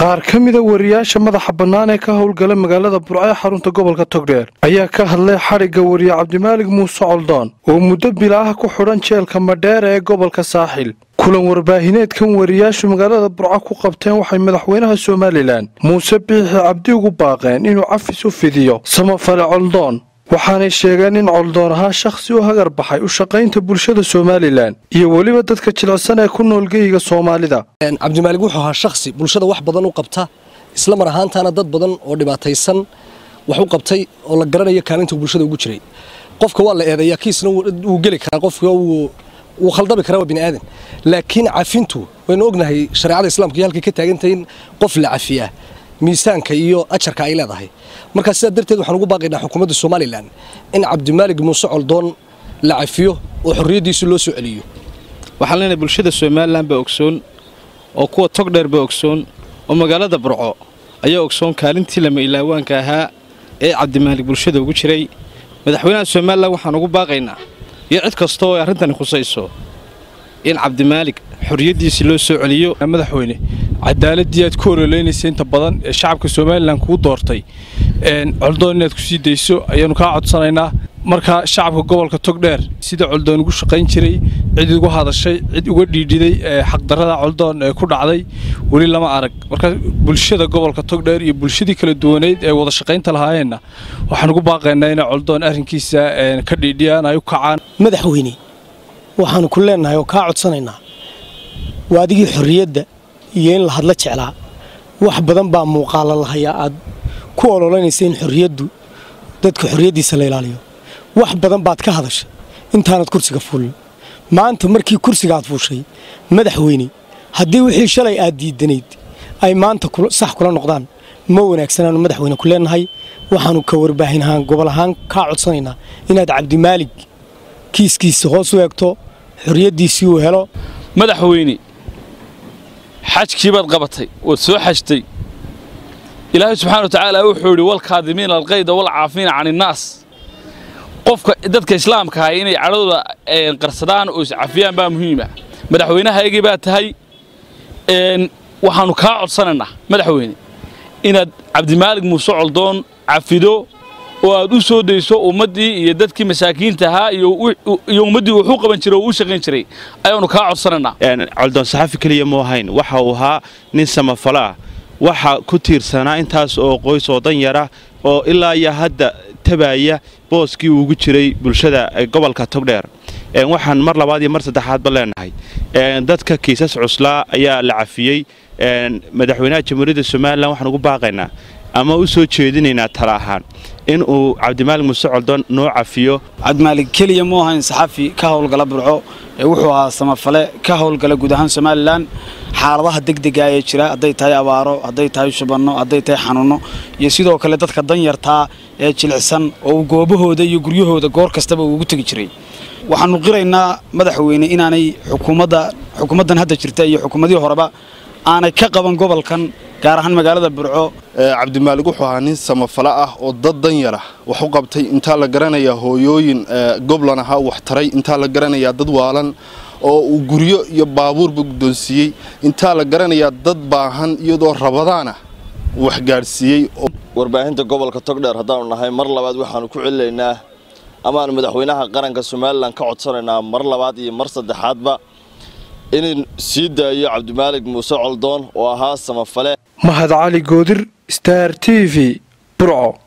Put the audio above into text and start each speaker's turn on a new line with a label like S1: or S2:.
S1: qaar ka mid ah wariyaasha madaxa bannaan ee ka howlgala magaalada Burco ee xarunta gobolka Togdheer ayaa ka hadlay xariga wariye Cabdimaalig Muuse Coldoon oo muddo bilaaha ku xidhan jeelka Madheer ee gobolka Saaxil. kulan warbaahineedkan wariyaashu magaalada Burco ku qabteen waxay madaxweynaha Soomaaliland Muuse Biixi Cabdi ugu baaqeen inuu cafis u fidiyo samafale Coldoon, waxaanay sheegeen in Coldoon ahaa shakhsi u hagar baxay u shaqaynta bulshada Soomaaliland iyo waliba dadka jilicsan ee ku nool geeyiga Soomaalida.
S2: Cabdimaalig wuxuu ahaa shakhsi bulshada wax badan u qabta, isla mar ahaantaana dad badan oo dhibaataysan wax u qabtay oo la garanayo kaalinta bulshada ugu jiray. qofka waa la eedeeyaa kiisna uu gali karaa, qofka uu khaldabi karaa waa bini'aadan, laakiin cafintu waynu ognahay shariicada islaamka iyo halkay ka taagantahay in qof la cafiyaa miisaanka iyo ajarka ay leedahay. marka sidaa darteed waxaan ugu baaqaynaa xukuumadda Soomaaliland in Cabdimaalig Muuse Coldoon la cafiyo oo xorriyadiisa loo soo celiyo.
S3: waxaan leenahay bulshada Soomaaliland ba ogsoon oo kuwa Togdheer ba ogsoon oo magaalada Burco ayaa ogsoon kaalintii lama ilaawaanka ahaa ee Cabdimaalig bulshada ugu jiray. madaxweynaha Soomaaliland waxaan ugu baaqaynaa iyo cid kasta oo arrintan khusayso in Cabdimaalig xorriyadiisa loo soo celiyo.
S1: madaxweyne cadaaladii aad ku ololeynaysa inta badan ee shacabka Soomaaliland ku doortay Coldoon inaad ku sii deyso ayaanu ka codsanaynaa. marka shacabka gobolka Togdheer sida Coldoon ugu shaqayn jiray cid ugu hadashay cid uga dhiidhiday xaq darrada Coldoon ee ku dhacday wali lama arag. marka bulshada gobolka Togdheer iyo bulshadii kala duwaneed ee wada shaqaynta lahaayeenna waxaan ugu baaqaynaa in Coldoon arrinkiisa ka dhiidhiyaan ay u kacaan.
S4: madaxweyne waxaan ku leenahay oo ka codsanaynaa waadigii xorriyadda iyo in la hadla jeclaa wax badan baa muuqaal la hayaa aad ku ololeynaysa in xorriyaddu dadka xorriyadiisa la ilaaliyo. wax badan baad ka hadashay intaanad kursiga fuulin. maanta markii kursiga aad fuushay madaxweyne haddii wixii shalay aad diidanayd ay maanta sax kula noqdaan ma wanaagsanaan madaxweyne ku leenahay. waxaanu ka warbaahin ahaan gobol ahaan ka codsanaynaa inaad Cabdimaalig kiiskiisa hoos u eegto, xorriyadiisii uu helo.
S5: madaxweyne xajkii baad qabatay oo soo xajtay. ilaahay subxaanahu wa ta'aala wuxuu yiri wal kaadimiina alqayda wal caafiina 'anil naas. qofka dadka islaamka ah inay cadhooda qarsadaan oo iscafiyaan baa muhiim ah. madaxweynahaygii baa tahay waxaanu ka codsanaynaa madaxweyne inaad Cabdimaalig Muuse Coldoon cafido oo aad u soo deyso ummadii iyo dadkii masaakiinta ahaa iyo ummadii wuxuu qaban jiray oo u shaqayn jiray ayaanu ka codsanaynaa.
S6: Coldoon saxafi kaliya ma ahayn, waxa uu ahaa nin samafala waxa ku tiirsanaa intaas oo qoys oo dan yara oo ilaa iyo hadda tabaaya booskii ugu jiray bulshada gobolka Togdheer. waxaan mar labaad iyo mar saddexaad ba leenahay dadka kiisas cuslaa ayaa la cafiyay. madaxweynaha Jamhuuriyadda Soomaaliland waxaan ugu baaqaynaa ama u soo jeedinaynaa tala ahaan in uu Cabdimaalig Muuse Coldoon noo cafiyo.
S7: Cabdimaalig kaliya ma ahayn saxafi ka howlgala Burco, wuxuu ahaa samafale ka howlgala guud ahaan Soomaaliland. xaaladaha degdega ah ee jira haday tahay abaaro, haday tahay shubano, haday tahay xanuuno iyo sidoo kale dadka dan yarta ee jilicsan oo goobahooda iyo guryahooda goor kastaba ugu tagi jiray. waxaanu qiraynaa madaxweyne inaanay xukuumadan hadda jirta iyo xukuumadii horeba aanay ka qaban gobolkan gaar ahaan magaalada Burco.
S8: Cabdimaalig wuxuu ahaa nin samafala ah oo dad dan yar ah wax u qabtay. inta la garanayaa hooyooyin goblan ahaa wax taray, inta la garanayaa dad waalan oo uu guryo iyo baabuurba guddoonsiiyey, inta la garanayaa dad baahan iyadoo rabadaan ah wax gaarsiiyey.
S9: warbaahinta gobolka Togdheer haddaanu nahay mar labaad waxaanu ku celineynaa amaan madaxweynaha qaranka Soomaaliland ka codsanaynaa mar labaad iyo mar saddexaadba in sii daayo Cabdimaalig Muuse Coldoon oo ahaa samafale.
S1: Mahad Cali Goodir, Star TV, Burco.